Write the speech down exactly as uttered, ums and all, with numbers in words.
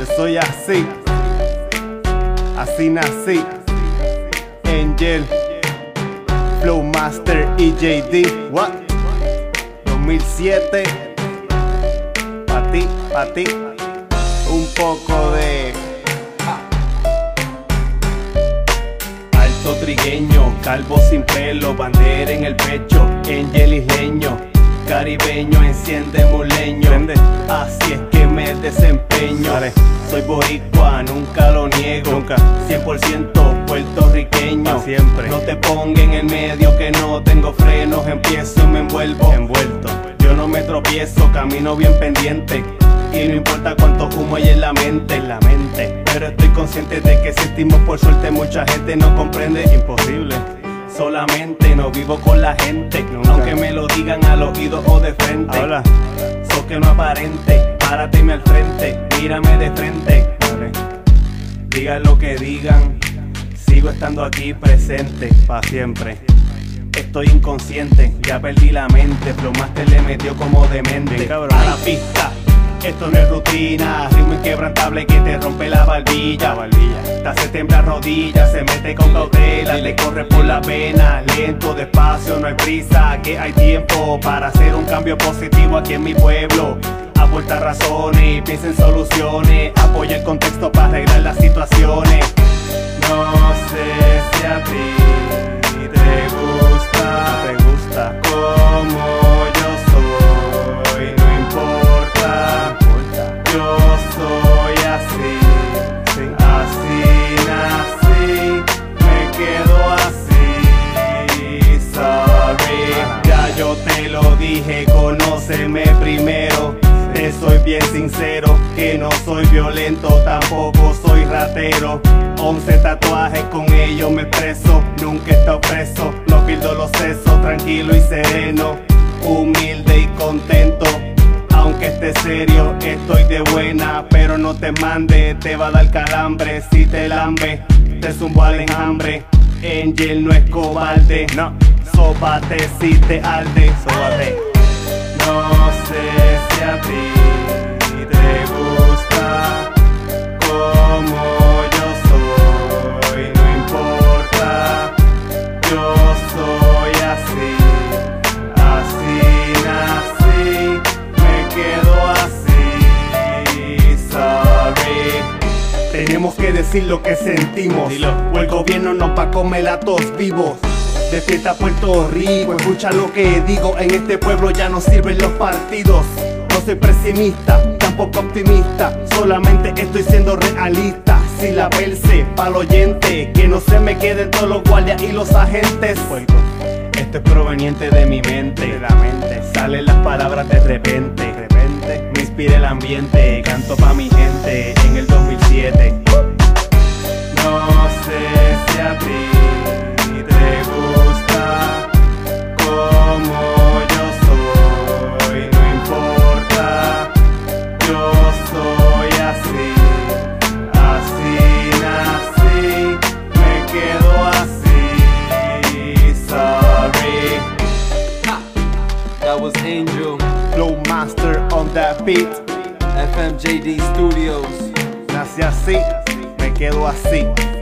Yo soy así, así nací. Angel, Flow Master y J D. What? dos mil siete. Pa' ti, pa' ti. Un poco de alto trigueño, calvo sin pelo, bandera en el pecho, Angel isleño, caribeño, enciende muleño. Así es que me desempeño. Dale. Soy boricua, nunca lo niego, nunca. cien por ciento puertorriqueño, siempre. No te ponga en el medio que no tengo frenos, empiezo y me envuelvo. Envuelto. Yo no me tropiezo, camino bien pendiente. Y no importa cuánto humo hay en la mente, en la mente. Pero estoy consciente de que sentimos por suerte mucha gente no comprende. Imposible. Solamente no vivo con la gente, no, aunque me lo digan al oído o de frente. Habla. So que no aparente, párateme al frente, mírame de frente. Vale. Digan lo que digan, sigo estando aquí presente, pa' siempre. Estoy inconsciente, ya perdí la mente, Flow Master le metió como demente. Bien, cabrón. A la pista. Esto no es rutina, ritmo inquebrantable que te rompe la barbilla, la barbilla. Te hace temblar rodillas, se mete con cautela, le corre por la pena, lento, despacio, no hay prisa, que hay tiempo para hacer un cambio positivo aquí en mi pueblo. Aporta razones, piensa en soluciones, apoya el contexto para arreglar las situaciones. No sé si a ti te gusta, te gusta como yo soy, no importa. Yo soy así, sí. Así nací, me quedo así, sorry. Ya yo te lo dije, conóceme primero. Te soy bien sincero, que no soy violento, tampoco soy ratero. Once tatuajes, con ellos me expreso, nunca he estado preso. No pierdo los sesos, tranquilo y sereno, humilde y contento. Aunque esté serio, estoy de buena, pero no te mande, te va a dar calambre. Si te lambe, te zumbo al enjambre. Angel no es cobarde, no. Sóbate si te arde, sóbate. No sé si a ti te gusta como yo soy, no importa. Yo soy así, así nací. Quedo así, sorry. Tenemos que decir lo que sentimos. Dilo. O el gobierno nos va a comer a todos vivos. Despierta Puerto Rico, escucha lo que digo. En este pueblo ya no sirven los partidos. No soy pesimista, tampoco optimista, solamente estoy siendo realista. Si la verse pa'l oyente, que no se me queden todos los guardias y los agentes. Esto es proveniente de mi mente, de la mente. Salen las palabras de repente, de repente. Me inspira el ambiente, canto pa' mi gente en el dos mil siete. No sé si a ti te gusta como yo soy, no importa. Yo soy así, así nací, me quedo así, sorry. Ha! That was Angel, Flow Master on that beat. F M J D Studios. Nací así, me quedo así.